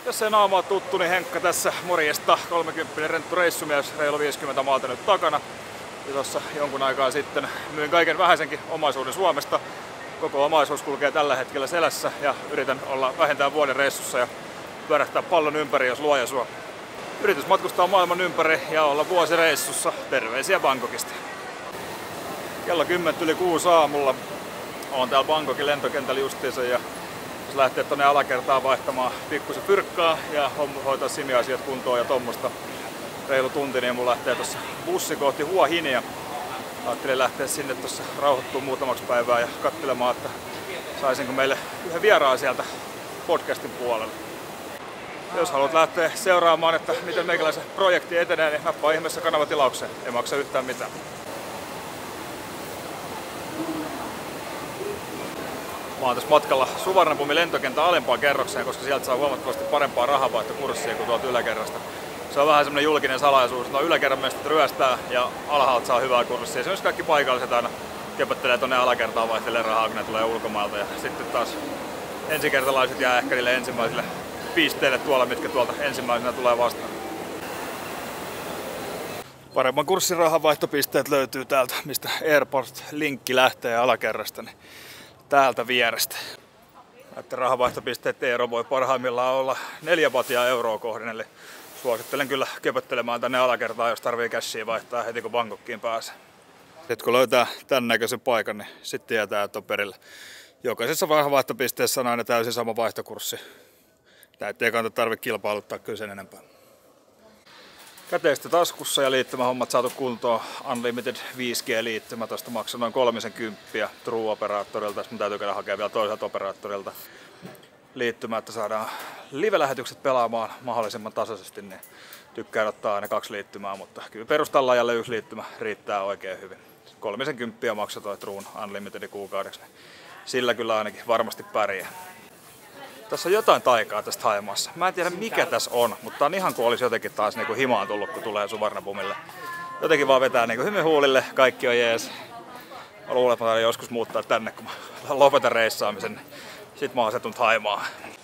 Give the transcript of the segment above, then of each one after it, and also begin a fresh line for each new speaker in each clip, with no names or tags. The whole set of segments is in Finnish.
Jos ei naamaa tuttu, niin Henkka tässä, morjesta. 30 renttu reissumies, reilu 50 maata nyt takana. Ja tossa jonkun aikaa sitten myin kaiken vähäisenkin omaisuuden Suomesta. Koko omaisuus kulkee tällä hetkellä selässä ja yritän olla vähintään vuoden reissussa ja pyörähtää pallon ympäri, jos luoja suo. Yritys matkustaa maailman ympäri ja olla vuosi reissussa. Terveisiä Bangkokista. Kello 10:06 aamulla. Oon täällä Bangkokin lentokentällä justiinsa ja jos lähtee tonne alakertaan vaihtamaan pikkusen fyrkkaa ja hoitaa simiasiat kuntoon ja tommosta reilu tunti, niin mun lähtee tossa bussi kohti Hua Hinia. Ajattelin lähteä sinne tossa rauhoittua muutamaksi päivää ja katselemaan, että saisinko meille yhden vieraan sieltä podcastin puolelle. Jos haluat lähteä seuraamaan, että miten meikäläisen projekti etenee, niin nappaa ihmeessä kanavatilaukseen. Ei maksa yhtään mitään. Mä oon tässä matkalla Suvarnabhumin lentokentän alempaan kerrokseen, koska sieltä saa huomattavasti parempaa rahavaihtokurssia kuin tuolta yläkerrasta. Se on vähän semmonen julkinen salaisuus, että yläkerran mestat ryöstää ja alhaalta saa hyvää kurssia. Se on kaikki paikalliset aina köpöttelee tonne alakertaan vaihtelee rahaa, kun ne tulee ulkomailta. Ja sitten taas ensikertalaiset jää ehkä niille ensimmäisille pisteille tuolla, mitkä tuolta ensimmäisenä tulee vastaan. Paremman kurssin rahavaihtopisteet löytyy täältä, mistä Airport-linkki lähtee alakerrasta. Niin täältä vierestä. Näiden rahavaihtopisteet ero voi parhaimmillaan olla 4 batia euroa kohden, eli suosittelen kyllä köpöttelemään tänne alakertaan, jos tarvii cashia vaihtaa heti kun Bangkokkiin pääsee. Sitten kun löytää tän näköisen paikan, niin sitten tietää, että on perillä. Jokaisessa rahavaihtopisteessä on aina täysin sama vaihtokurssi. Näitä ei kannata tarvitse kilpailuttaa kyllä sen enempää. Käteistä taskussa ja liittymähommat saatu kuntoon. Unlimited 5G-liittymä. Tästä maksaa noin 30 True-operaattorilta. Mun täytyy käydä hakemaan vielä toiselta operaattorilta liittymä, että saadaan live-lähetykset pelaamaan mahdollisimman tasaisesti. Niin tykkään ottaa aina 2 liittymää, mutta kyllä perustallaajalle 1 liittymä riittää oikein hyvin. 30 maksaa toi Truen Unlimited kuukaudeksi. Niin sillä kyllä ainakin varmasti pärjää. Tässä on jotain taikaa tästä Thaimaassa. Mä en tiedä mikä tässä on, mutta on ihan kuin olisi jotenkin taas niinku himaan tullut, kun tulee Suvarnabhumille. Jotenkin vaan vetää niinku hymy huulille, kaikki on jees. Mä luulen, että mä taidan joskus muuttaa tänne, kun mä lopetan reissaamisen. Sit mä asetun Thaimaan.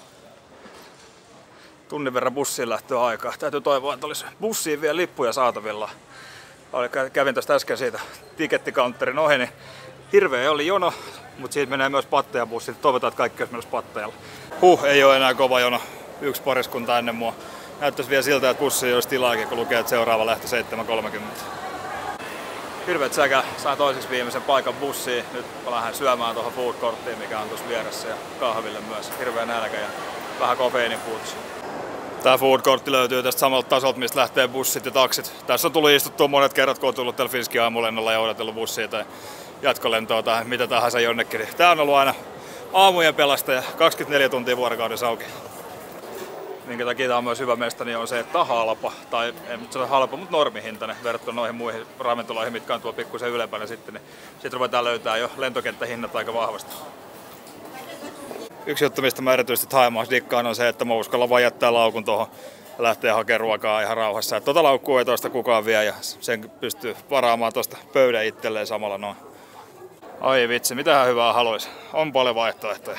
Tunnin verran bussiin lähtöä aikaa. Täytyy toivoa, että olisi bussiin vielä lippuja saatavilla. Kävin tästä äsken siitä tikettikaunterin ohi, niin hirveä oli jono, mutta siitä menee myös pattajabussit. Toivotaan, että kaikki olisi menossa pattajalla. Ei ole enää kova jono. 1 pariskunta ennen mua. Näyttäisi vielä siltä, että bussi ei olisi tilaakin, kun lukee, että seuraava lähtö 7.30. Hirveet säkä. Sain toiseksi viimeisen paikan bussiin. Nyt mä lähden syömään tuohon food courttiin, mikä on tuossa vieressä, ja kahville myös. Hirveä nälkä ja vähän kofeiinin puutos. Tää food court löytyy tästä samalta tasolta, mistä lähtee bussit ja taksit. Tässä on tullut istuttua monet kerrat, kun on tullut täällä Finskin aamulennolla ja odotellut bussia tai jatkolentoa tai mitä tahansa jonnekin. Tää on ollut aina aamujen pelastaja, 24 tuntia vuorokaudessa auki. Minkä takia tää on myös hyvä mesta, niin on se, että halpa, tai ei nyt sano halpa, mutta normihintainen verrattuna noihin muihin ravintoloihin, mitkä on tuolla pikkusen ylempänä sitten. Niin sit ruvetaan löytää jo lentokenttähinnat aika vahvasti. Yksi juttu, mistä mä erityisesti Thaimaassa dikkaan, on se, että mä uskallan vaan jättää laukun tuohon ja lähtee hakemaan ruokaa ihan rauhassa. Tota laukkua ei toista kukaan vie ja sen pystyy varaamaan tosta pöydän itselleen samalla noin. Ai vitsi, mitähän hyvää haluaisi. On paljon vaihtoehtoja.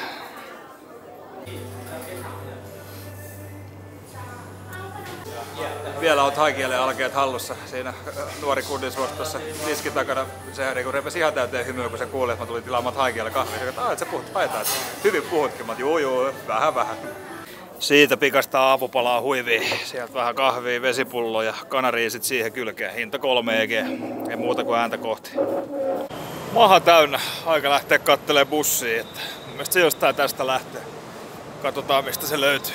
Vielä on thaikielen alkeet hallussa. Siinä nuori kundis tuossa tiskin takana. Se niin repesi ihan täyteen hymyä, kun se kuuli, että mä tulin tilaamaan thaikielen kahvia. Se että sä puhut taitaa. Hyvin puhutkin. Mä juu, vähän. Siitä pikasta aapupalaa huiviin. Sieltä vähän kahvia, vesipullo ja kanariisit siihen kylkeen. Hinta 3 EG. Ei muuta kuin ääntä kohti. Maha täynnä. Aika lähteä kattelemaan bussiin. Että mun mielestä se jostain tästä lähtee. Katsotaan mistä se löytyy.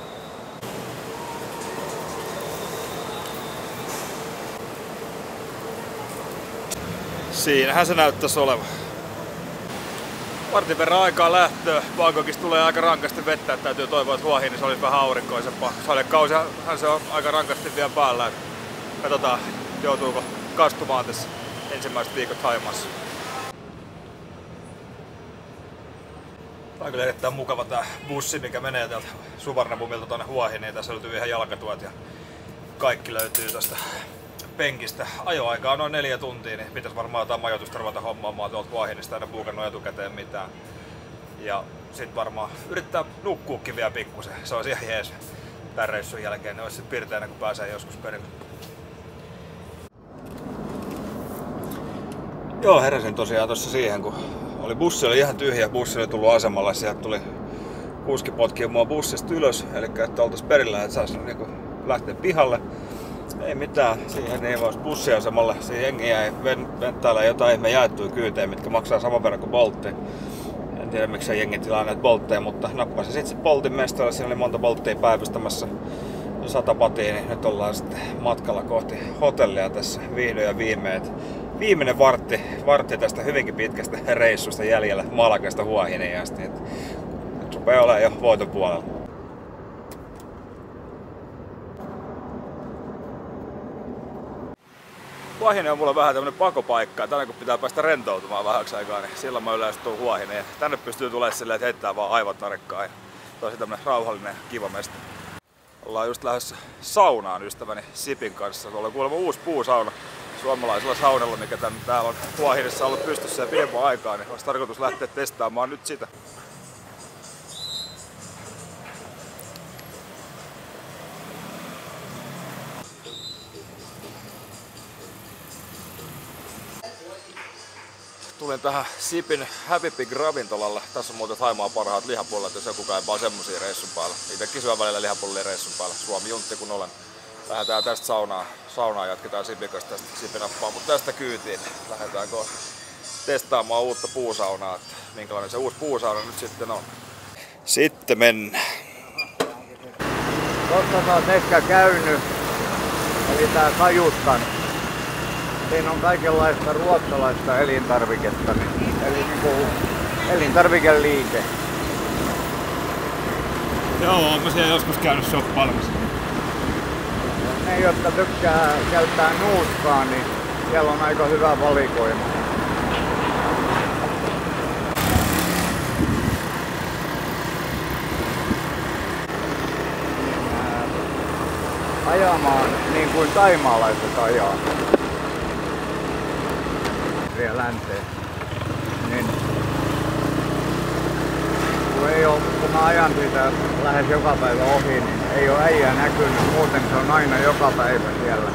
Siinähän se näyttäisi olevan. Vartin verran aikaa lähtöä. Bangkokista tulee aika rankasti vettä, että täytyy toivoa, että Hua Hinissä olisi vähän aurinkoisempaa. Sadekausihan se on aika rankasti vielä päällä. Katsotaan, joutuuko kastumaan tässä ensimmäiset viikot Thaimaassa. Tää on kyllä erittäin mukava tää bussi, mikä menee täältä Suvarnabhumilta tonne Hua Hiniin. Tässä löytyy ihan jalkatuet ja kaikki löytyy tästä penkistä. Ajoaikaa on noin 4 tuntia, niin pitäisi varmaan jotain majoitusta ruveta hommaamaan tuolta Hua Hinista, en ole buukannut etukäteen mitään. Ja sit varmaan yrittää nukkuukin vielä pikkusen, se olisi ihan jees. tämän reissun jälkeen, niin olisi sitten pirteänä kun pääsee joskus perille. Joo, heräsin tosiaan tossa siihen, kun bussi oli ihan tyhjä, bussi oli tullut asemalle, sieltä tuli kuski potkii mua bussista ylös, eli että oltais perillä, että saisi niinku lähteä pihalle. Ei mitään, siihen ei vois bussiasemalle, siihen jengi jäi venttailemaan jotain ihme jaettuja kyytejä, mitkä maksaa saman verran kuin Boltti. En tiedä miksi jengi tilaa näitä Boltteja, mutta nappasin sitten Boltin mestoille, siinä oli monta Bolttia päivystämässä. 100 patia, niin nyt ollaan sitten matkalla kohti hotellia tässä vihdoin ja viimein. Viimeinen vartti tästä hyvinkin pitkästä reissusta jäljellä Malagasta Huahiniin asti. Nyt rupeaa olemaan jo voiton puolella. Huahine on mulla vähän tämmönen pakopaikka. Tänne kun pitää päästä rentoutumaan vähäksi aikaa, niin silloin mä yleensä tuun Huahineen. Tänne pystyy tulemaan silleen, että heittää vaan aivan tarkkaan. Tosi tämmönen rauhallinen, kiva mesta. Ollaan just lähdössä saunaan ystäväni Sipin kanssa. Tuolla on kuulemma uusi puusauna suomalaisella saunalla, mikä täällä on Huahinessa ollut pystyssä ja pidemmän aikaa, niin olisi tarkoitus lähteä testaamaan nyt sitä. Tulin tähän Sipin Happy Pig ravintolalle. Tässä on muuten Thaimaan parhaat lihapullat, jos joku kaipaa semmosia reissun päällä. Itsekin syön välillä lihapullia reissun päällä. Suomi juntti kun olen. Lähdetään tästä saunaa jatketaan Sipin kanssa tästä Sipinappaa, mutta tästä kyytiin lähdetään testaamaan uutta puusaunaa, että minkälainen se uusi puusauna nyt sitten on. Sitten mennään.
Totta sä oot ehkä käynyt, eli tää Kajutkan. Siinä on kaikenlaista ruotsalaista elintarviketta, eli niinku elintarvikeliike.
Joo, onko siellä joskus käynyt shoppailemassa?
Ne, jotka tykkää käyttää nuuskaa, niin siellä on aika hyvä valikoima. Ajamaan niin kuin taimaalaiset ajaa. Vielä länteen. Niin. Kun mä ajan siitä lähes joka päivä ohi, niin ei ole äijää näkynyt. Muuten se on aina joka päivä siellä.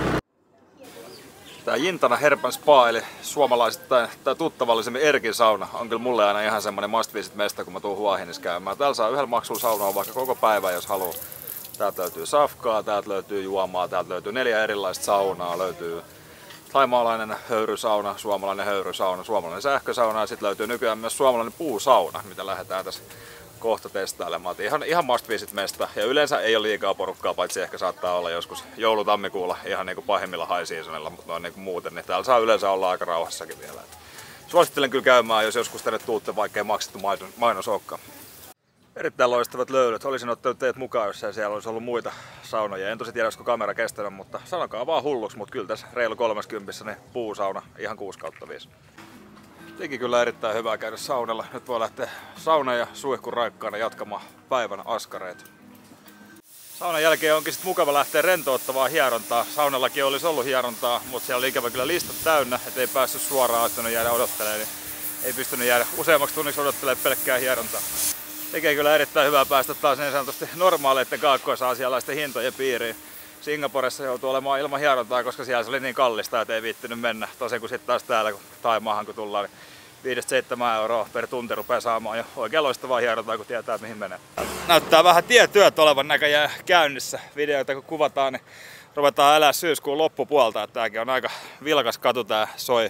Tää Jintana Herpan Spa eli suomalaisittain tai tuttavallisemmin Erkin sauna on kyllä mulle aina ihan semmonen must visit mesta, kun mä tuun Huahinissa käymään. Täällä saa yhdellä maksulla saunaa vaikka koko päivän, jos haluaa. Täältä löytyy safkaa, täältä löytyy juomaa, täältä löytyy 4 erilaista saunaa, löytyy thaimaalainen höyrysauna, suomalainen höyrysauna, suomalainen sähkösauna ja sitten löytyy nykyään myös suomalainen puusauna, mitä lähdetään tässä kohta testailemaan. Ihan must visit mesta ja yleensä ei ole liikaa porukkaa, paitsi ehkä saattaa olla joskus joulu-tammikuulla ihan niinku pahimmilla high seasonilla, mutta noin niinku muuten, niin täällä saa yleensä olla aika rauhassakin vielä. Suosittelen kyllä käymään, jos joskus tänne tuutte, vaikka ei maksettu mainos olekaan. Erittäin loistavat löydöt. Olisin ottanut teidät mukaan, jos siellä olisi ollut muita saunoja. En tosi tiedä, olisiko kamera kestänyt, mutta sanokaa vaan hulluksi, mutta kyllä tässä reilu 30 niin puusauna ihan 6/5. Teki kyllä erittäin hyvää käydä saunalla. Nyt voi lähteä sauna ja suihkun raikkaana jatkamaan päivän askareita. Saunan jälkeen onkin sitten mukava lähteä rentouttavaa hierontaa. Saunallakin olisi ollut hierontaa, mutta siellä oli ikävä kyllä listat täynnä, ettei päässyt suoraan, olisi jäädä odottelemaan. Niin ei pystynyt jäädä useammaksi tunniksi odottelemaan pelkkää hierontaa. Tekee kyllä erittäin hyvää päästä taas niin sanotusti normaaleiden kaakkois-aasialaisten hintojen piiriin. Singaporessa joutuu olemaan ilman hierontaa, koska siellä se oli niin kallista, että ei viittynyt mennä. Tosin kun sitten taas täällä, kun Taimaahan kun tullaan, niin 5-7 € per tunti rupeaa saamaan jo oikein loistavaa hierontaa, kun tietää mihin menee. Näyttää vähän tietyöt olevan näköjään käynnissä. Videoita kun kuvataan, niin ruvetaan elää syyskuun loppupuolta. Tääkin on aika vilkas katu, tää soi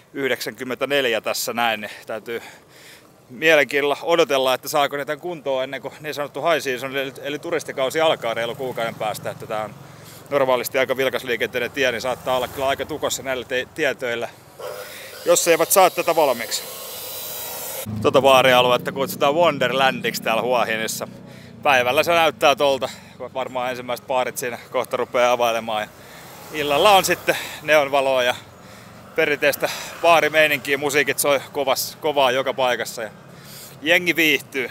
94 tässä näin, niin täytyy mielenkiinnolla odotella, että saako niitä kuntoon ennen kuin niin sanottu high season, eli turistikausi alkaa reilu kuukauden päästä. Että tää on normaalisti aika vilkas liikenteinen tie, niin saattaa olla kyllä aika tukossa näillä tietöillä, jos eivät saa tätä valmiiksi. Tota baarialuetta kutsutaan Wonderlandiksi täällä Huahinissa. Päivällä se näyttää tolta, varmaan ensimmäiset baarit siinä kohta rupeaa availemaan. Ja illalla on sitten neonvaloa ja perinteistä baarimeininkiä, musiikit soi kovaa joka paikassa ja jengi viihtyy.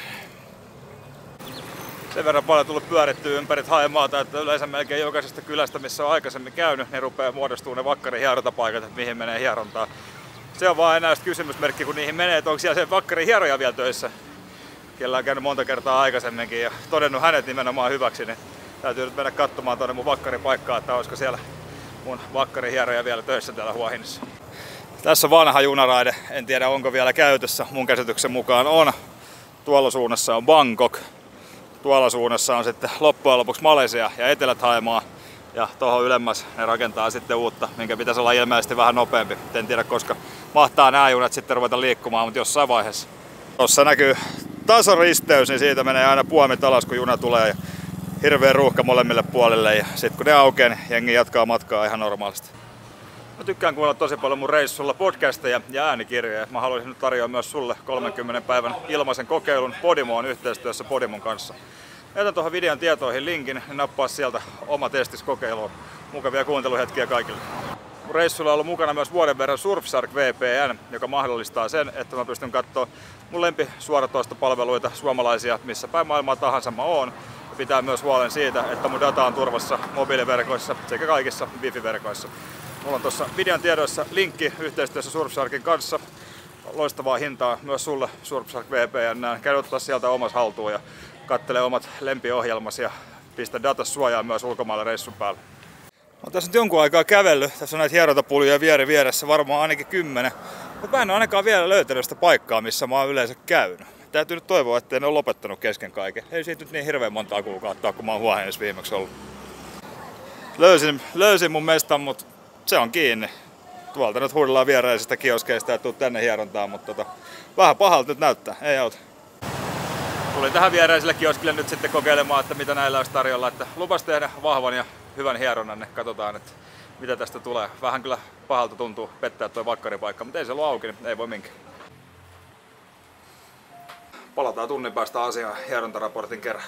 Sen verran paljon tullut pyörittyä ympäri Thaimaata, että yleensä melkein jokaisesta kylästä, missä on aikaisemmin käynyt, niin rupeaa muodostumaan ne vakkarin hierontapaikat, että mihin menee hierontaa. Se on vaan enää kysymysmerkki, kun niihin menee, että onko siellä se vakkarin hieroja vielä töissä. kellä on käynyt monta kertaa aikaisemminkin ja todennut hänet nimenomaan hyväksi, niin täytyy nyt mennä katsomaan tuonne mun vakkaripaikkaan, että olisiko siellä mun vakkarihieroja vielä töissä täällä Huahinissa. Tässä on vanha junaraide, en tiedä onko vielä käytössä, mun käsityksen mukaan on. Tuolla suunnassa on Bangkok, tuolla suunnassa on sitten loppujen lopuksi Malesia ja Etelä-Thaimaa. Ja tuohon ylemmäs ne rakentaa sitten uutta, minkä pitäisi olla ilmeisesti vähän nopeampi. En tiedä koska mahtaa nämä junat sitten ruveta liikkumaan, mutta jossain vaiheessa. Tuossa näkyy tasoristeys, niin siitä menee aina puomit alas kun juna tulee. Ja hirveä ruuhka molemmille puolille ja sitten kun ne aukeaa, niin jengi jatkaa matkaa ihan normaalisti. Mä tykkään kuulla tosi paljon mun reissulla podcasteja ja äänikirjoja. Mä haluaisin nyt tarjoa myös sulle 30 päivän ilmaisen kokeilun Podimoon yhteistyössä Podimon kanssa. Jätän tuohon videon tietoihin linkin, niin nappaa sieltä oma testis kokeiluun. Mukavia kuunteluhetkiä kaikille. Mun reissulla on ollut mukana myös vuoden verran Surfshark VPN, joka mahdollistaa sen, että mä pystyn katsoa mun lempisuoratoistopalveluita suomalaisia missä päin maailmaa tahansa mä oon. Ja pitää myös huolen siitä, että mun data on turvassa mobiiliverkoissa sekä kaikissa wifi-verkoissa. Mulla on tuossa videon tiedoissa linkki yhteistyössä Surfsharkin kanssa. Loistavaa hintaa myös sulle Surfshark VPN. Käy ottaa sieltä omas haltuun ja kattele omat lempiohjelmasi ja pistä datas suojaan myös ulkomailla reissun päälle. Olen tässä nyt jonkun aikaa kävellyt. Tässä on näitä hierontapuljuja vieressä, varmaan ainakin 10. Mutta mä en ole ainakaan vielä löytänyt sitä paikkaa, missä mä oon yleensä käynyt. Täytyy nyt toivoa, ettei ne ole lopettanut kesken kaiken. Ei siitä nyt niin hirveän montaa kuukautta, kun mä oon Huahinissa viimeksi ollut. Löysin mun mestan, mutta se on kiinni. Tuolta nyt huudellaan vieraisista kioskeista ja tuu tänne hierontaan, mutta vähän pahalta nyt näyttää, ei auta. Tulin tähän viereiselle kioskille nyt sitten kokeilemaan, että mitä näillä olisi tarjolla. Että lupas tehdä vahvan ja hyvän hieronnan, niin katsotaan, että mitä tästä tulee. Vähän kyllä pahalta tuntuu pettää tuo vakkaripaikka, mutta ei se ollut auki, niin ei voi minkään. Palataan tunnin päästä asiaan hierontaraportin kerran.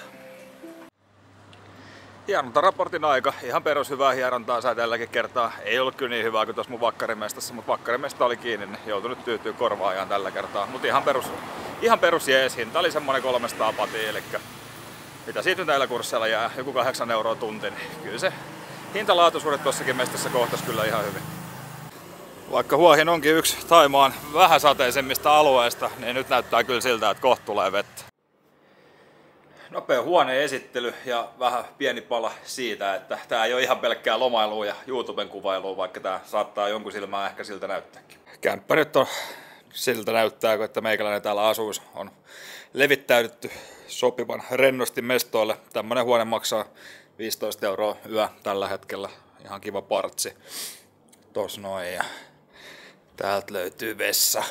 Hierontaraportin aika. Ihan perushyvää hierontaa sai tälläkin kertaa. Ei ollut kyllä niin hyvää kuin tuossa mun vakkarimestassa, mutta vakkarimesta oli kiinni, niin joutui nyt tyytyy korvaajaan tällä kertaa. Mutta ihan perus jees. Hinta oli semmonen 300 patia, eli mitä siitä nyt näillä kursseilla jää, joku 8 € tunti, niin kyllä se hintalaatuisuudet tossakin mestassa kohtas kyllä ihan hyvin. Vaikka Huahin onkin yksi Thaimaan vähän sateisemmista alueista, niin nyt näyttää kyllä siltä, että kohta tulee vettä. Nopea huoneen esittely ja vähän pieni pala siitä, että tää ei ole ihan pelkkää lomailua ja YouTuben kuvailua, vaikka tää saattaa jonkun silmään ehkä siltä näyttääkin. Kämppärit on siltä näyttää, että meikäläinen täällä asuus on levittäydytty sopivan rennosti mestoille. Tämmönen huone maksaa 15 € yö tällä hetkellä. Ihan kiva partsi. Tos noin ja täältä löytyy vessa.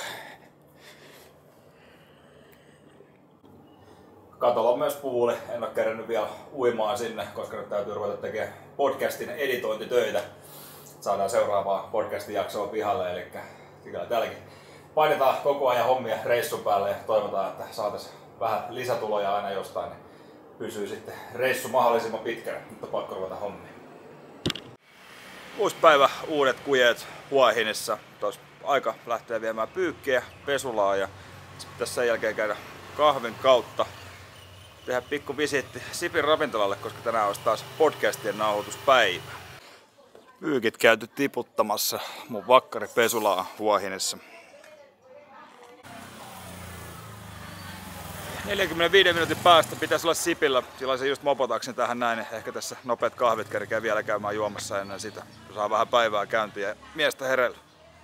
Katolla on myös puuli. En ole kerännyt vielä uimaan sinne, koska nyt täytyy ruveta tekemään podcastin editointitöitä. Saadaan seuraavaa podcastin jaksoa pihalle, eli kyllä täälläkin painetaan koko ajan hommia reissun päälle ja toivotaan, että saataisiin vähän lisätuloja aina jostain, niin pysyy sitten reissu mahdollisimman pitkänä, mutta pakko ruveta hommia. Uusi päivä, uudet kujeet Huahinissa. Tuossa aika lähtee viemään pyykkiä, pesulaa ja tässä sen jälkeen käydä kahvin kautta. Tehdä pikku visiitti Sipin ravintolalle, koska tänään olisi taas podcastien nauhoituspäivä. Pyykit käyty tiputtamassa mun vakkaripesulaa Huahinissa. 45 minuutin päästä pitäisi olla Sipillä. Sillä se just mopotaksin tähän näin. Ehkä tässä nopeat kahvit kerkeä vielä käymään juomassa ennen sitä. Saa vähän päivää käyntiä ja miestä hereillä.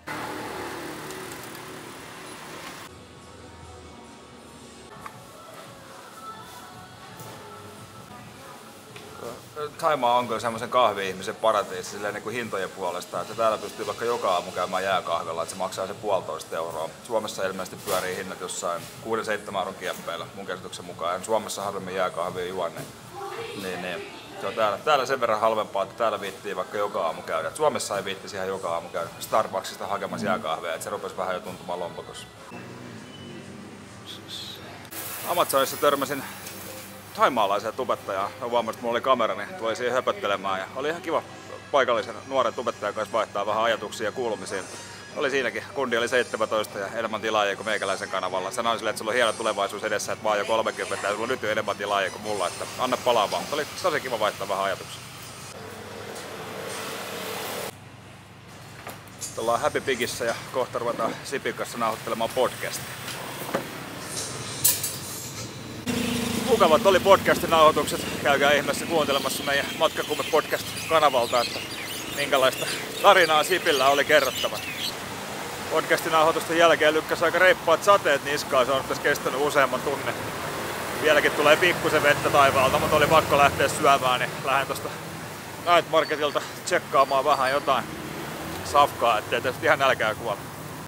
Thaimaa on kyllä semmoisen kahvi-ihmisen paratiisi silleen niin kuin hintojen puolesta, että täällä pystyy vaikka joka aamu käymään jääkahvella, että se maksaa se 1,5 €. Suomessa ilmeisesti pyörii hinnat jossain 6-7 € kieppeillä mun käsityksen mukaan. En Suomessa harvemmin jääkahvia juonne. Niin. Se on täällä sen verran halvempaa, että täällä viittii vaikka joka aamu käydä. Et Suomessa ei viittisi ihan joka aamu käydä Starbucksista hakemassa jääkahvia, että se rupesi vähän jo tuntumaan lompakossa. Amazonissa törmäsin thaimaalaiseen tubettajaan. Mä huomasin, että mulla oli kamera, niin tuli siihen höpöttelemään ja oli ihan kiva paikallisen nuoren tubettajan kanssa vaihtaa vähän ajatuksia ja kuulumisia. Oli siinäkin. Kundi oli 17 ja enemmän tilaajia kuin meikäläisen kanavalla. Sanoin sille, että sulla on hieno tulevaisuus edessä, että mä oon jo 30 ja sulla on nyt jo enemmän tilaajia kuin mulla, että anna palaa vaan. Mutta oli tosi kiva vaihtaa vähän ajatuksia. Sitten ollaan Happy Pigissä ja kohta ruvetaan Sipin kanssa nauhoittelemaan podcastia. mukavat oli podcastin nauhoitukset. Käykää ihmeessä kuuntelemassa meidän Matkakumme podcast-kanavalta, että minkälaista tarinaa Sipillä oli kerrottava. Podcastin nauhoitusten jälkeen lykkäsi aika reippaat sateet niskaan, se on tässä kestänyt useamman tunnin. Vieläkin tulee pikkusen vettä taivaalta, mutta oli pakko lähteä syömään, niin lähden tosta Night Marketilta tsekkaamaan vähän jotain safkaa, ettei tästä ihan nälkää kuolla.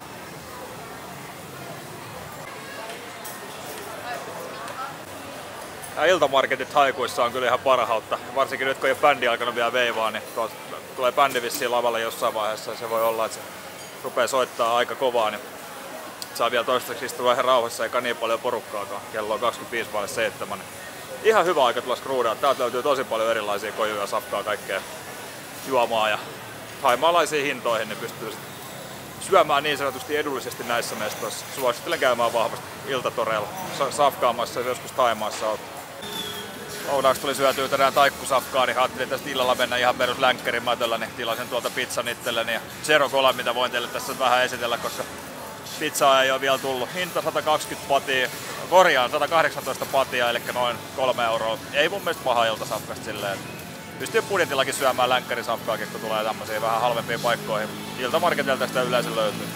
Iltamarketit Haikuissa on kyllä ihan parhautta. Varsinkin nyt kun ei ole bändi alkanut vielä veivaa, niin tulee bändi vissiin lavalle jossain vaiheessa. Se voi olla, että se rupeaa soittaa aika kovaa, niin saa vielä toistaiseksi istua ihan rauhassa eikä niin paljon porukkaakaan. Kello on 25:07. Niin ihan hyvä aika tulla skruudaa. Täältä löytyy tosi paljon erilaisia kojuja, safkaa, kaikkea juomaa ja thaimaalaisiin hintoihin, niin pystyy syömään niin sanotusti edullisesti näissä mestoissa. Suosittelen käymään vahvasti iltatoreilla safkaamassa, jos joskus Thaimaassa olet. Lounaaksi tuli syötyä tänään taikkusafkaa, niin ajattelin tästä illalla mennä ihan perus länkkärimätöllä, niin tilasin tuolta pizzan itselleni ja Zero Cola, mitä voin teille tässä vähän esitellä, koska pizzaa ei ole vielä tullut. Hinta 120 patia, korjaan 118 patia, eli noin 3 euroa. Ei mun mielestä paha iltasafkasta silleen. Pystyy budjetillakin syömään länkkärisafkaakin, kun tulee tämmöisiä vähän halvempiin paikkoihin. Iltamarketilta sitä yleensä löytyy.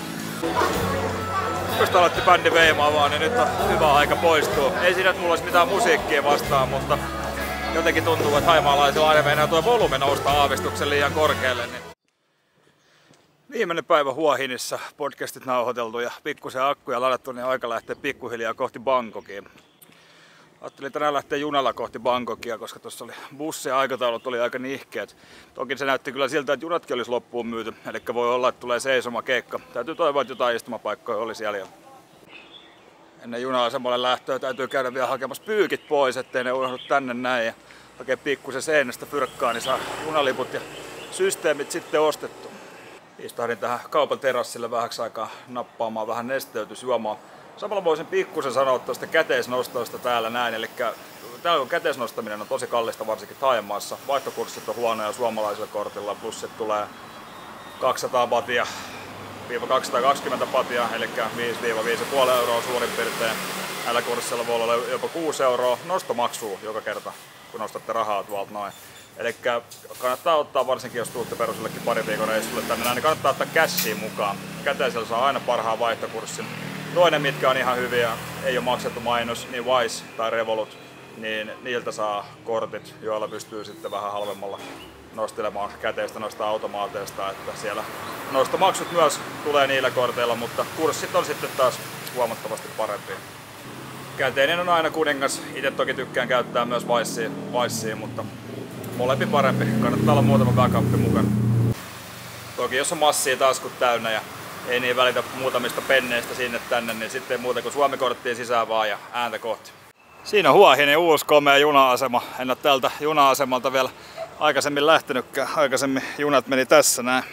Just aloitti bändi veimaamaan, niin nyt on hyvä aika poistua. Ei siinä, että mulla olisi mitään musiikkia vastaan, mutta jotenkin tuntuu, että haimaalaisilla aina meinaa tuo volyymi nousta aavistuksen liian korkealle. Niin viimeinen päivä Huahinissa, podcastit nauhoiteltu ja pikkusen akkuja ladattu, niin aika lähteä pikkuhiljaa kohti Bangkokia. Ajattelin tänään lähteä junalla kohti Bangkokia, koska tuossa oli bussin aikataulut oli aika nihkeät. Toki se näytti kyllä siltä, että junatkin olisi loppuun myyty, eli voi olla, että tulee seisomakeikka. Täytyy toivoa, että jotain istumapaikkoja olisi jäljellä. Ennen juna-asemalle lähtöä täytyy käydä vielä hakemassa pyykit pois, ettei ne unohdu tänne näin. Ja hakea pikkusen seinästä fyrkkaa, niin saa junaliput ja systeemit sitten ostettu. Istahdin tähän kaupan terassille vähäksi aikaa nappaamaan vähän nesteytysjuomaa. Samalla voisin pikkusen sanoa tuosta käteisnostoista täällä näin, eli täällä käteisnostaminen on tosi kallista, varsinkin Thaimaassa. Vaihtokurssit on huonoja suomalaisella kortilla, plus sitten tulee 200 batia, 220 batia, eli 5-5,5 euroa suurin piirtein. Näillä kurssilla voi olla jopa 6 euroa nostomaksua joka kerta, kun nostatte rahaa tuolta noin. Eli kannattaa ottaa, varsinkin jos tuutte perusellekin pari viikon reissulle tänne näin, niin kannattaa ottaa cashia mukaan. Käteisellä saa aina parhaan vaihtokurssin. Toinen, mitkä on ihan hyviä, ei ole maksettu mainos, niin Wise tai Revolut, niin niiltä saa kortit, joilla pystyy sitten vähän halvemmalla nostelemaan käteistä noista automaateista, että siellä nostomaksut myös tulee niillä korteilla, mutta kurssit on sitten taas huomattavasti parempia. Käteinen on aina kuningas, itse toki tykkään käyttää myös Wisea, mutta molempi parempi, kannattaa olla muutama backup mukana. Toki jos on massia taskut täynnä ja ei niin välitä muutamista penneistä sinne tänne, niin sitten ei muuta kuin Suomi-korttiin sisään vaan ja ääntä kohti. Siinä Huahinin uusi komea juna-asema. En ole tältä juna-asemalta vielä aikaisemmin lähtenytkään. Aikaisemmin junat meni tässä näin.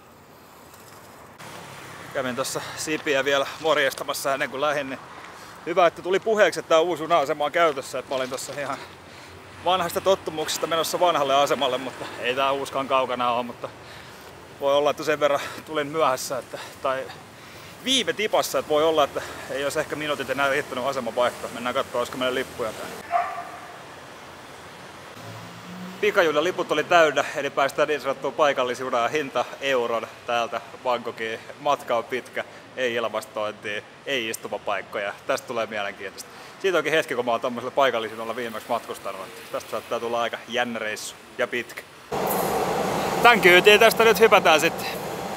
Kävin tuossa Sipiä vielä morjestamassa ennen kuin lähdin. Niin hyvä, että tuli puheeksi, että tämä uusi juna-asema on käytössä. Että mä olin tuossa ihan vanhasta tottumuksesta menossa vanhalle asemalle, mutta ei tää uuskaan kaukana ole. Mutta voi olla, että sen verran tulin myöhässä, tai viime tipassa, että voi olla, että ei olisi ehkä minuutit enää riittänyt aseman vaihtoa. Mennään katsomaan, olisiko meille lippuja täällä. Pikajunan liput oli täynnä, eli päästään niin sanottuun paikallisjunaan, hinta euron täältä Bangkokiin. Matka on pitkä, ei ilmastointia, ei istumapaikkoja. Tästä tulee mielenkiintoista. Siitä onkin hetki, kun mä oon tommosella paikallisjunalla viimeksi matkustanut. Tästä saattaa tulla aika jännä reissu ja pitkä. Tän kyytiin tästä nyt hypätään sitten.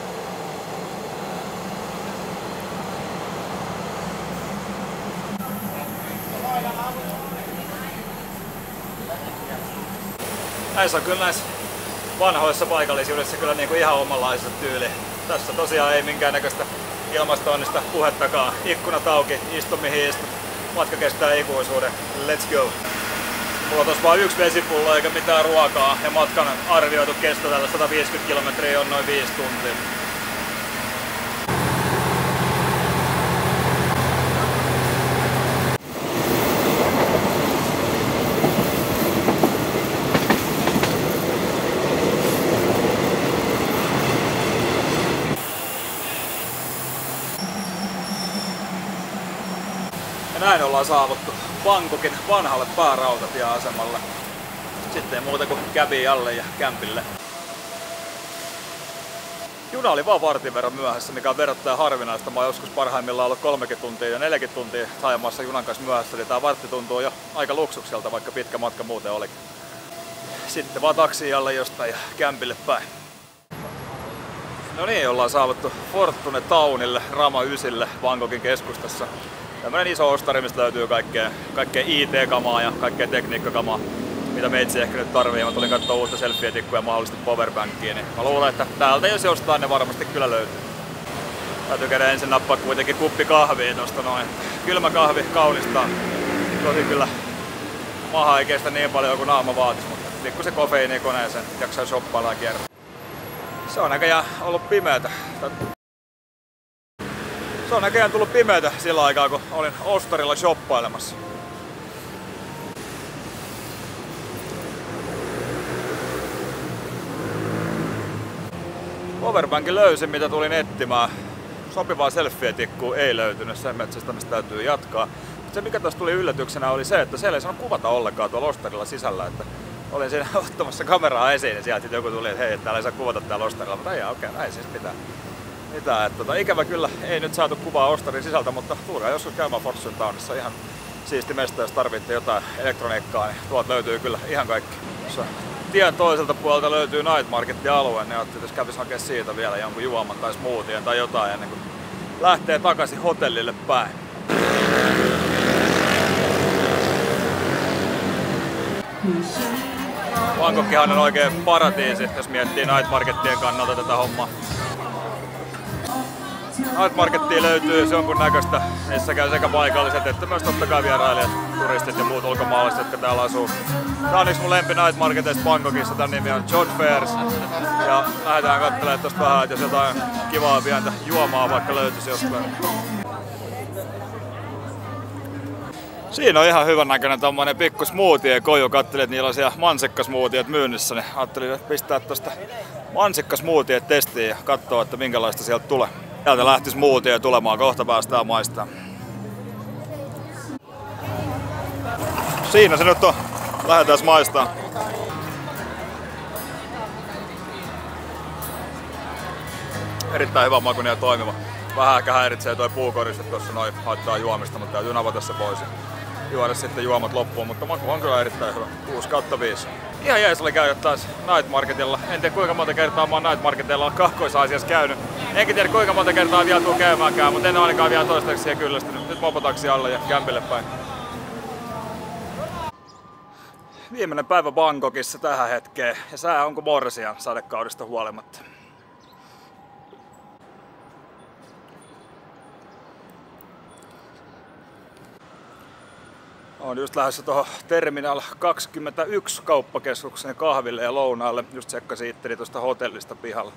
Näissä on kyllä näissä vanhoissa paikallisjunissa kyllä niinku ihan omanlaisessa tyyli. Tässä tosiaan ei minkäännäköistä ilmastoinnista puhettakaan. Ikkunat auki, istu mihin istu. Matka kestää ikuisuuden. Let's go! Mulla on tossa vaan yksi vesipullo eikä mitään ruokaa ja matkan arvioitu kesto tällä 150 kilometriä on noin 5 tuntia. Ja näin ollaan saavuttu Bangkokin vanhalle päärautatieasemalle. Sitten ei muuta kuin kävi alle ja kämpille. Juna oli vaan vartin verran myöhässä, mikä on verrattain harvinaista. Mä oon joskus parhaimmillaan ollut 3 tuntia ja 4 tuntia Thaimaassa junan kanssa myöhässä, eli tää vartti tuntuu jo aika luksukselta, vaikka pitkä matka muuten olikin. Sitten vaan taksiin alle jostain ja kämpille päin. No niin, ollaan saavuttu Fortune Townille, Rama 9 Bangkokin keskustassa. Tämmönen iso ostari, mistä löytyy kaikkea IT-kamaa ja kaikkea tekniikkakamaa, mitä meitsi ehkä nyt tarvii. Mä tulin katsoa uutta selfie-tikkuja ja mahdollisesti powerbankia, niin mä luulen, että täältä jos jostain ne varmasti kyllä löytyy. Täytyy käydä ensin nappaa kuitenkin kuppi kahvia tosta noin. Kylmä kahvi kaunistaa. Tosi kyllä maha ei kestä niin paljon kuin naama vaatis, mutta pikkusen kofeiini koneeseen jaksaa shoppailla ja kierrä. Se on näköjään ollut pimeätä. Se on näköjään tullut pimeätä sillä aikaa, kun olin ostarilla shoppailemassa. Powerbankin löysin, mitä tulin etsimään. Sopivaa selfie-tikkua ei löytynyt, sen metsästämistä täytyy jatkaa. Se mikä tässä tuli yllätyksenä oli se, että siellä ei saanut kuvata ollenkaan tuolla ostarilla sisällä. Että olin siinä ottamassa kameraa esiin ja sieltä joku tuli, että hei, täällä ei saa kuvata täällä ostarilla. Mutta ei okei, näin siis pitää. Ikävä kyllä ei nyt saatu kuvaa ostarin sisältä, mutta tulkaa joskus käymään Fortune Townissa. Ihan siisti mesta, jos tarvitte jotain elektroniikkaa, niin tuolta löytyy kyllä ihan kaikki. Tien toiselta puolelta löytyy Night Marketin alue, niin ajattelin, jos kävis hakea siitä vielä jonkun juoman tai smoothien tai jotain ennen kuin lähtee takaisin hotellille päin. Bangkokkihan on oikein paratiisi, jos miettii Night Marketien kannalta tätä hommaa. Night Markettiin löytyy jonkun näköistä, missä käy sekä paikalliset että myös totta kai vierailijat, turistit ja muut ulkomaalaiset, jotka täällä asuu. Tää on yksi mun lempi Night Marketeista Bangkokissa, tän nimi on John Fairs. Ja lähdetään katselemaan tosta vähän, että jos jotain kivaa pientä juomaa vaikka löytyisi jostain. Siinä on ihan hyvän näköinen tommonen pikku smoothie koju. Katselin, että niillä on siellä mansikkasmoothiet myynnissä, niin ajattelin pistää tosta mansikkasmoothiet testiin ja katsoa, että minkälaista sieltä tulee. Täältä lähti smoothie tulemaan, kohta päästään maistaa. Siinä se nyt on. Lähdetään maistaa. Erittäin hyvä makuinen ja toimiva. Vähän ehkä häiritsee toi puukoriste tuossa noin, haittaa juomista, mutta täytyy navata se pois. Juoda sitten juomat loppuun, mutta maku on kyllä erittäin hyvä. 6/5. Ihan jees oli käydä taas Night Marketilla. En tiedä kuinka monta kertaa mä oon Night Marketilla Kaakkois-Aasiassa käynyt. Enkä tiedä kuinka monta kertaa vielä tuu käymäänkään, mutta en ole ainakaan vielä toistaiseksi siihen kyllästynyt. Nyt mopotaksi alle ja kämpille päin. Viimeinen päivä Bangkokissa tähän hetkeen ja sää onko morsian sadekaudesta huolimatta. Olen just lähdössä tuohon Terminal 21 kauppakeskuksen kahville ja lounaalle. Just tsekkasin itteni tuosta hotellista pihalla.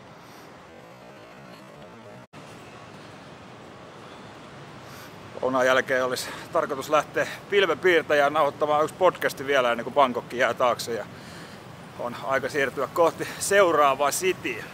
Lounaan jälkeen olisi tarkoitus lähteä pilvenpiirtäjään nauhoittamaan yksi podcasti vielä ennen kuin Bangkokki jää taakse. Ja on aika siirtyä kohti seuraavaa cityä.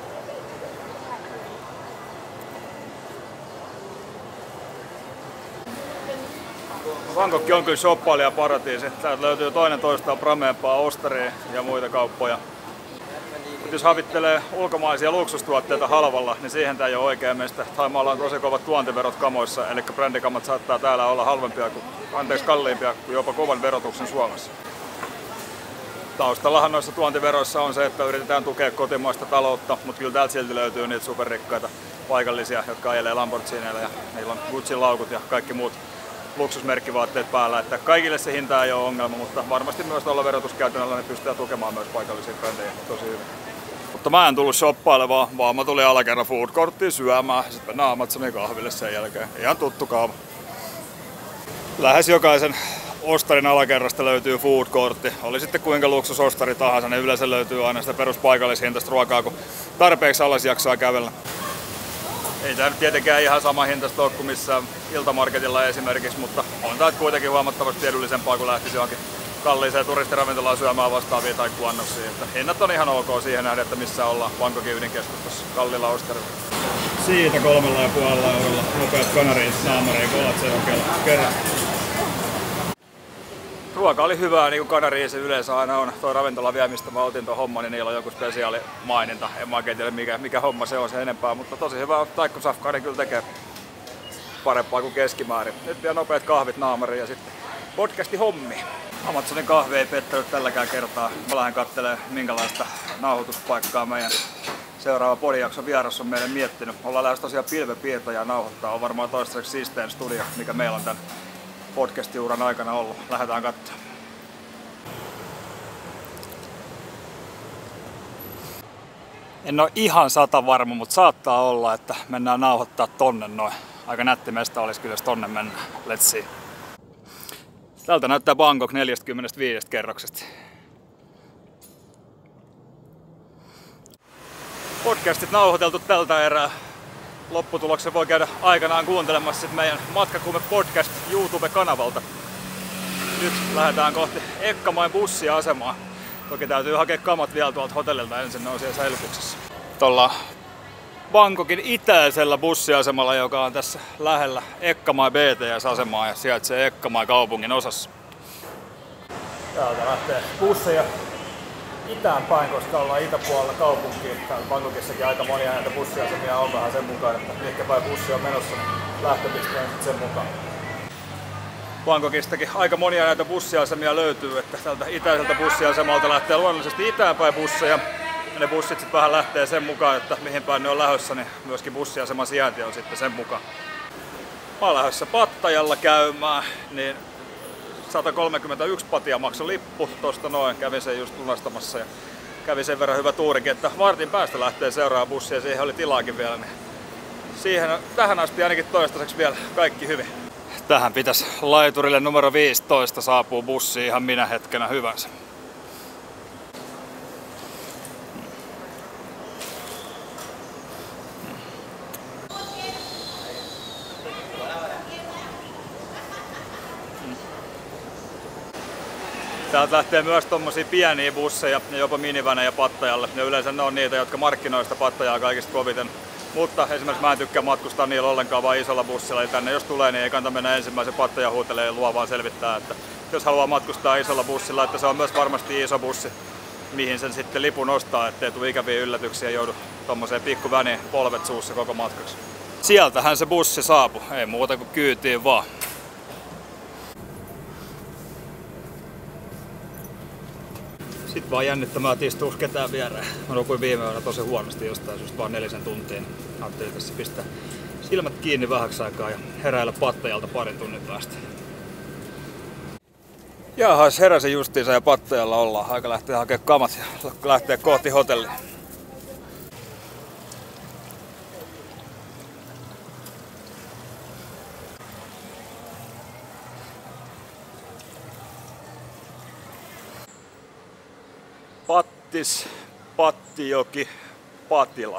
Bangkokki on kyllä shoppailija paratiisi. Täältä löytyy toinen toistaan prameempaa ostaria ja muita kauppoja. Mutta jos havittelee ulkomaisia luksustuotteita halvalla, niin siihen tää ei ole oikein meistä. Thaimaalla on tosi kovat tuontiverot kamoissa, eli brändikamat saattaa täällä olla kalliimpia kuin jopa kovan verotuksen Suomessa. Taustallahan noissa tuontiveroissa on se, että yritetään tukea kotimaista taloutta, mutta kyllä täältä silti löytyy niitä superrikkaita paikallisia, jotka ajelee Lamborghiniillä ja niillä on Gucci laukut ja kaikki muut luksusmerkkivaatteet päällä, että kaikille se hinta ei ole ongelma, mutta varmasti myös tuolla verotuskäytännöllä ne pystyy tukemaan myös paikallisia brändejä tosi hyvin. Mutta mä en tullut shoppailemaan, vaan mä tulin alakerran food courttiin syömään ja sitten Naamatsonin kahville sen jälkeen. Ihan tuttu kaava. Lähes jokaisen ostarin alakerrasta löytyy food courtti. Oli sitten kuinka luksusostari tahansa, niin yleensä löytyy aina sitä peruspaikallishintaista ruokaa, kun tarpeeksi alas jaksaa kävellä. Ei tää nyt tietenkään ihan sama hintaista ole kuin missään iltamarketilla esimerkiksi, mutta on tää kuitenkin huomattavasti edullisempaa kuin lähtisi johonkin kalliiseen turistiravintolaan syömään vastaavia tai kuannoksia. Että hinnat on ihan ok siihen nähden, että missä ollaan Bangkokin ydinkeskustassa kalliilla ostarilla. Siitä 3,5 eurolla nopeat kanariin naamariin kolat se on kerran. ruoka oli hyvää, niin kuin Kanariisi yleensä aina on. Tuo ravintola vielä, mistä mä otin tuon homman, niin niillä on joku spesiaali maininta. En mä oikein tiedä mikä homma se on se enempää, mutta tosi hyvää taikkosafkaa, niin kyllä tekee parempaa kuin keskimäärin. Nyt vielä nopeat kahvit naamariin ja sitten podcasti hommi. Amazonin kahvi ei pettänyt tälläkään kertaa. Mä lähden katselemaan, minkälaista nauhoituspaikkaa meidän seuraava podijakson vieras on meille miettinyt. Ollaan lähes tosiaan pilvepiirtäjää nauhoittaa. On varmaan toistaiseksi siistein studio, mikä meillä on tämän podcast-uran aikana ollut. Lähdetään katsomaan. En ole ihan 100 varma, mutta saattaa olla, että mennään nauhoittaa tonne noin. Aika nätti mesta olisi kyllä, jos tonne mennään. Let's see. Tältä näyttää Bangkok 45 kerroksesta. Podcastit nauhoiteltu tältä erää. Lopputuloksen voi käydä aikanaan kuuntelemassa meidän Matkakuume podcast YouTube-kanavalta. Nyt lähdetään kohti Ekkamäen bussiasemaa. Toki täytyy hakea kamat vielä tuolta hotellilta ensin, ne on siellä säilytyksessä. Tuolla Bangkokin itäisellä bussiasemalla, joka on tässä lähellä Ekkamäen BTS-asemaa ja sijaitsee Ekkamäen kaupungin osassa. Täältä lähtee busseja itään päin, koska ollaan itäpuolella kaupunkiin. Täällä Bangkokissakin aika monia näitä bussiasemia on vähän sen mukaan, että mihinkä päin bussi on menossa, niin lähtöpiste on sen mukaan. Bangkokistakin aika monia näitä bussiasemia löytyy, että tältä itäiseltä bussiasemalta lähtee luonnollisesti itäänpäin busseja. Ja ne bussit sitten vähän lähtee sen mukaan, että mihin päin ne on lähdössä, niin myöskin bussiaseman sijainti on sitten sen mukaan. Mä oon lähdössä Pattajalla käymään, niin 131 patia maksoi lippu tosta noin, kävin sen just lunastamassa ja kävi sen verran hyvä tuurikin, että vartin päästä lähtee seuraava bussi ja siihen oli tilaakin vielä, niin tähän asti ainakin toistaiseksi vielä kaikki hyvin. Tähän pitäisi laiturille numero 15 saapuu bussi ihan minä hetkenä hyvänsä. Täältä lähtee myös tommosia pieniä busseja ja jopa minivänejä Pattajalle. Ja yleensä ne on niitä, jotka markkinoista Pattajaa kaikista koviten. Mutta esimerkiksi mä en tykkää matkustaa niillä ollenkaan vaan isolla bussilla. Eli tänne jos tulee, niin ei kannata mennä ensimmäisen Pattajan huuteleen ja luo vaan selvittää, että jos haluaa matkustaa isolla bussilla, että se on myös varmasti iso bussi, mihin sen sitten lipun ostaa, ettei tule ikäviä yllätyksiä ja joudu tommoseen pikkuväniin polvet suussa koko matkaksi. Sieltähän se bussi saapui, ei muuta kuin kyytiin vaan. Sitten vaan jännittämään, että istuuko ketään viereen. Mä nukuin viime yönä tosi huonosti jostain syystä vaan 4 tuntia. Ajattelin tässä pistää silmät kiinni vähäksi aikaa ja heräillä Pattajalta parin tunnin päästä. Jaahas, heräsin justiinsa ja Pattajalla ollaan. Aika lähteä hakemaan kamat ja lähteä kohti hotellia. Pattis, Pattijoki, Patila.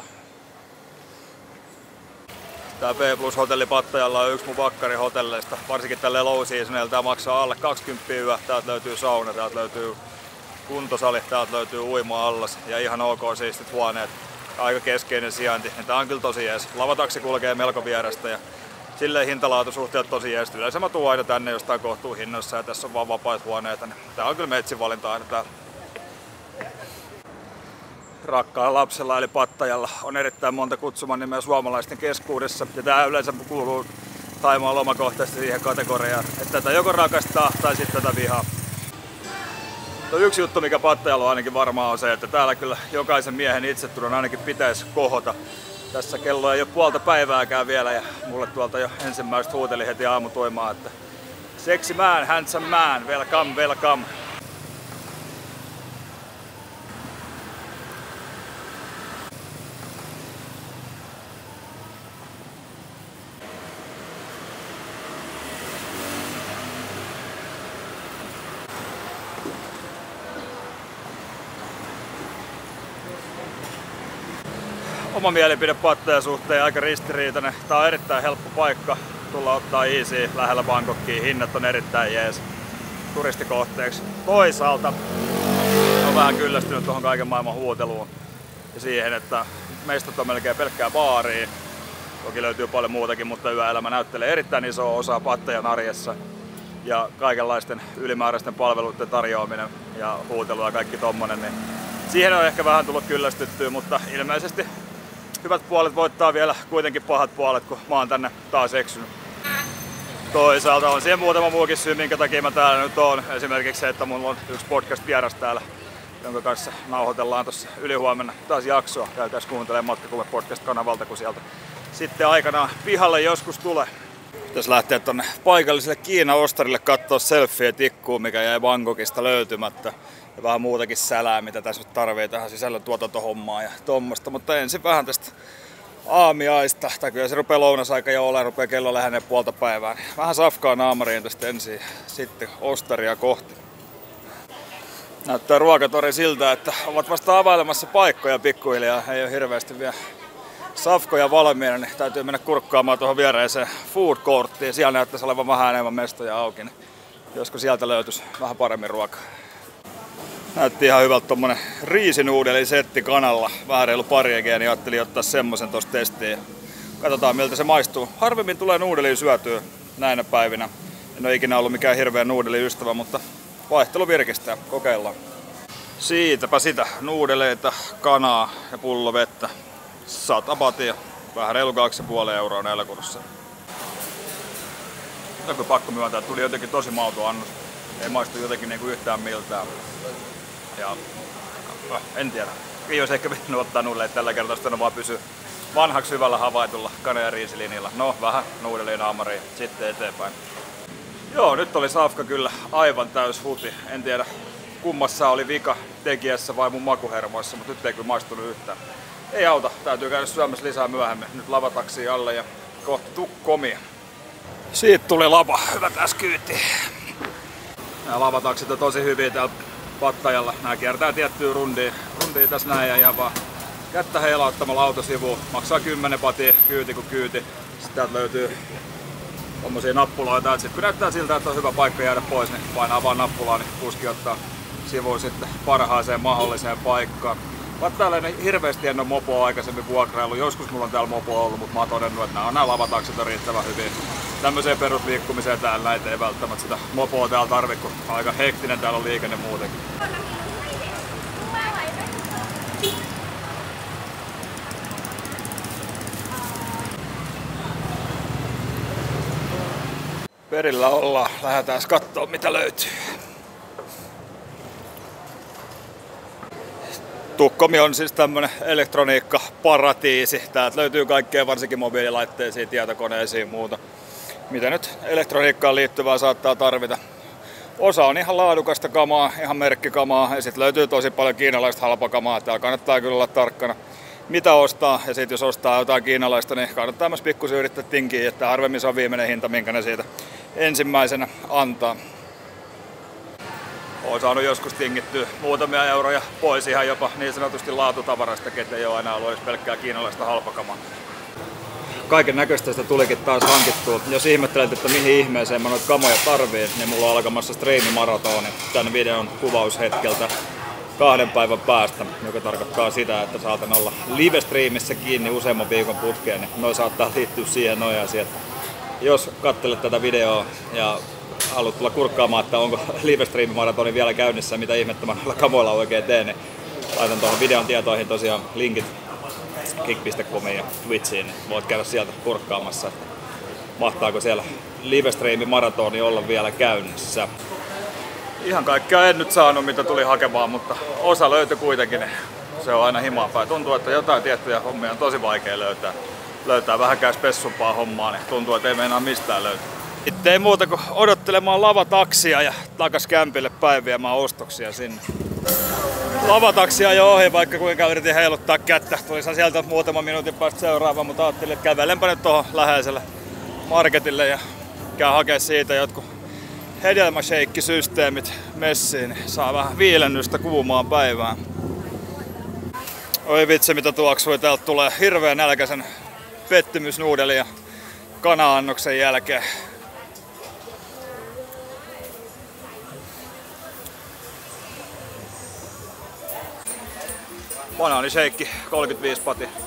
Tää B+-hotelli Pattajalla on yksi mun vakkarihotelleista. Varsinkin tälleen low seasonilla tää maksaa alle 20 yö. Täältä löytyy sauna, täältä löytyy kuntosali, täältä löytyy uima-allas ja ihan ok siistit huoneet. Aika keskeinen sijainti. Tää on kyllä tosi jees. Lavataksi kulkee melko vierestä ja silleen hintalaatusuhteet tosi jees. Yleensä mä tuun aina tänne jostain kohtuuhinnoissa ja tässä on vaan vapaat huoneita. Niin tää on kyllä metsin valinta aina täällä. Rakkaalla lapsella eli Pattajalla on erittäin monta kutsuman nimeä suomalaisten keskuudessa. Ja tää yleensä kuuluu Thaimaan lomakohtaisesti siihen kategoriaan, että tätä joko rakastaa tai sitten tätä vihaa. Yksi juttu mikä Pattajalla on ainakin varmaan on se, että täällä kyllä jokaisen miehen itsetunnon ainakin pitäisi kohota. Tässä kello ei ole puolta päivääkään vielä ja mulle tuolta jo ensimmäiset huuteli heti aamutoimaan, että sexy man, handsome man, welcome, welcome. Oma mielipide Pattajan suhteen aika ristiriitainen. Tää on erittäin helppo paikka tulla ottaa easy lähellä Bangkokia. Hinnat on erittäin jees turistikohteeksi. Toisaalta on vähän kyllästynyt tuohon kaiken maailman huuteluun ja siihen, että meistä on melkein pelkkää baaria. Toki löytyy paljon muutakin, mutta yöelämä näyttelee erittäin isoa osaa Pattajan arjessa. ja kaikenlaisten ylimääräisten palveluiden tarjoaminen ja huutelu ja kaikki tommonen, niin siihen on ehkä vähän tullut kyllästyttyä, mutta ilmeisesti hyvät puolet voittaa vielä kuitenkin pahat puolet, kun mä oon tänne taas eksynyt. Toisaalta on siihen muutama muukin syy, minkä takia mä täällä nyt oon. Esimerkiksi se, että mulla on yksi podcast-vieras täällä, jonka kanssa nauhoitellaan tuossa ylihuomenna taas jaksoa. Käydään kuuntelemaan Matkakuve podcast-kanavalta, kun sieltä sitten aikanaan pihalle joskus tulee. Pitäis lähteä tonne paikalliselle Kiina-ostarille kattoo selfie-tikkuun, mikä jäi Bangkokista löytymättä. Ja vähän muutakin sälää, mitä tässä nyt tarvii tähän sisällöntuotantohommaan ja tommosta. Mutta ensin vähän tästä aamiaista, tai kyllä se rupeaa lounasaika jo olemaan, rupeaa kello lähenee puolta päivää. Vähän safkaa naamariin tästä ensin, sitten ostaria kohti. Näyttää ruokatori siltä, että ovat vasta availemassa paikkoja pikkuhiljaa. Ei ole hirveästi vielä safkoja valmiina, niin täytyy mennä kurkkaamaan tuohon viereiseen food courttiin. Siellä näyttäisi olevan vähän enemmän mestoja auki, niin josko sieltä löytyisi vähän paremmin ruokaa. Näytti ihan hyvältä tommonen riisinuudelisetti kanalla. Vähän reilu pariakin, niin ajattelin ottaa semmosen tosta testiin. Katsotaan miltä se maistuu. Harvemmin tulee nuudelia syötyä näinä päivinä. En ole ikinä ollut mikään hirveä nuudeliystävä, mutta vaihtelu virkistää. Kokeillaan. Siitäpä sitä. Nuudeleita, kanaa ja pullo vettä. 100 batia. Vähän reilu 2,5 euroa näillä kursseilla. Joku pakko myöntää, että tuli jotenkin tosi mauto annos. Ei maistu jotenkin niinku yhtään miltään. Ja en tiedä. Ei olisi ehkä pitänyt ottaa nuudeleita tällä kertaa, sitten vaan pysyy vanhaksi hyvällä havaitulla kana- ja riisilinjalla. No, vähän nuudeliin naamariin, sitten eteenpäin. Joo, nyt oli safka kyllä aivan täys huti. En tiedä kummassa oli vika, tekijässä vai mun makuhermoissa, mutta nyt ei kyllä maistunut yhtään. Ei auta, täytyy käydä syömässä lisää myöhemmin. Nyt lavataksi alle ja kohta tukkomia. Siitä tuli lava, hyvä tässä kyyti. Nämä lavataksit on tosi hyviä täällä Pattajalla. Nää kiertää tiettyä rundia tässä näin ja ihan vaan kättä heilauttamalla autosivuun. Maksaa 10 patia kyyti kuin kyyti. Sitten täältä löytyy tommosia nappuloita. Sitten kun näyttää siltä, että on hyvä paikka jäädä pois, niin painaa vaan nappulaa, niin kuski ottaa sivuun sitten parhaaseen mahdolliseen paikkaan. Pattajalla ei hirveästi en ole mopoa aikaisemmin vuokraillut. Joskus mulla on täällä mopoa ollut, mutta mä oon todennut, että nämä lavataksit on riittävän hyviä. Tämmöiseen perusliikkumiseen täällä näitä ei välttämättä sitä mopoa täällä tarvitse, kun aika hektinen täällä on liikenne muutenkin. Perillä ollaan, lähdetään katsomaan mitä löytyy. Tukkomi on siis tämmönen elektroniikkaparatiisi. Täältä löytyy kaikkea, varsinkin mobiililaitteisiin, tietokoneisiin ja muuta. Mitä nyt elektroniikkaan liittyvää saattaa tarvita. Osa on ihan laadukasta kamaa, ihan merkkikamaa ja sitten löytyy tosi paljon kiinalaista halpakamaa. Täällä kannattaa kyllä olla tarkkana mitä ostaa ja sitten jos ostaa jotain kiinalaista, niin kannattaa myös pikkusen yrittää tinkiä, että harvemmin se on viimeinen hinta, minkä ne siitä ensimmäisenä antaa. Olen saanut joskus tingittyä muutamia euroja pois ihan jopa niin sanotusti laatutavarasta, ettei ole aina ollut edes pelkkää kiinalaista halpakamaa. Kaiken näköistä sitä tulikin taas hankittua. Jos ihmettelet, että mihin ihmeeseen mä noita kamoja tarviin, niin mulla on alkamassa striimimaratoni tämän videon kuvaushetkeltä 2 päivän päästä, joka tarkoittaa sitä, että saatan olla live-striimissä kiinni useamman viikon putkeen, niin noi saattaa liittyä siihen nojaan. Jos katselet tätä videoa ja haluat tulla kurkkaamaan, että onko live-striimimaratoni vielä käynnissä, mitä ihmettä mä noilla kamoilla oikein teen, niin laitan tuohon videon tietoihin tosiaan linkit kick.comiin ja Twitchiin, niin voit käydä sieltä kurkkaamassa, että mahtaako siellä live-striimimaratoni olla vielä käynnissä. Ihan kaikkea en nyt saanut, mitä tuli hakemaan, mutta osa löytyi kuitenkin. Se on aina himaa päin. Tuntuu, että jotain tiettyjä hommia on tosi vaikea löytää vähänkään spessumpaa hommaa, niin tuntuu, että ei meinaa mistään löytää. Sitten ei muuta kuin odottelemaan lavataksia ja takas kämpille päin viemään ostoksia sinne. Lavataksia jo ohi, vaikka kuinka yritin heiluttaa kättä. Tulisin sieltä muutaman minuutin päästä seuraava, mutta ajattelin, että kävelenpä nyt tuohon läheiselle marketille ja käyn hakea siitä jotkut hedelmäsheikkisysteemit messiin, niin saa vähän viilennystä kuumaan päivään. Oi vitsi mitä tuoksui, täältä tulee hirveän nälkäisen pettymysnuudeli ja kana-annoksen jälkeen. Banaanisheikki, 35 pati.